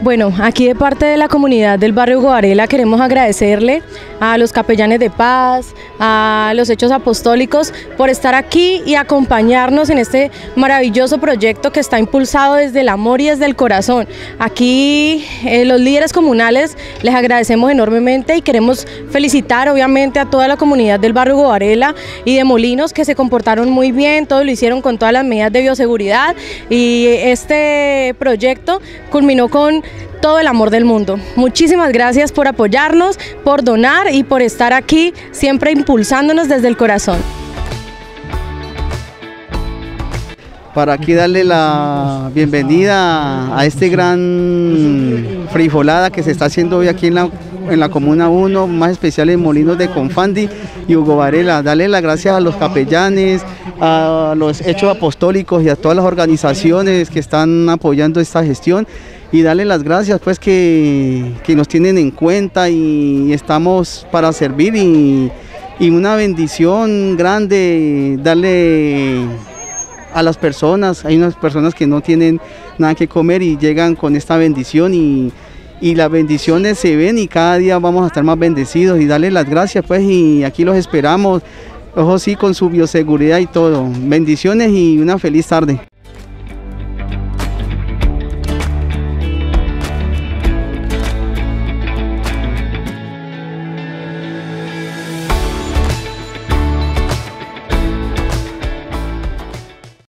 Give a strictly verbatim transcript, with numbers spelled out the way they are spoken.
Bueno, aquí de parte de la comunidad del barrio Hugo Varela queremos agradecerle a los capellanes de paz, a los hechos apostólicos por estar aquí y acompañarnos en este maravilloso proyecto que está impulsado desde el amor y desde el corazón. Aquí eh, los líderes comunales les agradecemos enormemente y queremos felicitar obviamente a toda la comunidad del barrio Hugo Varela y de Molinos, que se comportaron muy bien, todo lo hicieron con todas las medidas de bioseguridad, y este proyecto culminó con todo el amor del mundo. Muchísimas gracias por apoyarnos, por donar y por estar aquí siempre impulsándonos desde el corazón. Para aquí darle la bienvenida a este gran frijolada que se está haciendo hoy aquí en la, en la Comuna uno, más especial en Molinos de Confandi y Hugo Varela. Darle las gracias a los capellanes, a los hechos apostólicos y a todas las organizaciones que están apoyando esta gestión, y darle las gracias pues que, que nos tienen en cuenta y estamos para servir, y, y una bendición grande darle a las personas. Hay unas personas que no tienen nada que comer y llegan con esta bendición, y, y las bendiciones se ven y cada día vamos a estar más bendecidos, y darle las gracias pues, y aquí los esperamos, ojo sí, con su bioseguridad y todo. Bendiciones y una feliz tarde.